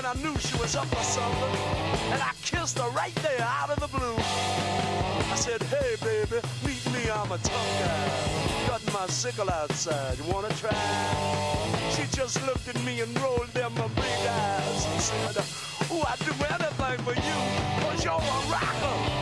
I knew she was up for something, and I kissed her right there out of the blue. I said, hey baby, meet me, I'm a tough guy, cutting my sickle outside, you wanna try? She just looked at me and rolled them big eyes and said, oh, I'd do anything for you, 'cause you're a rocker.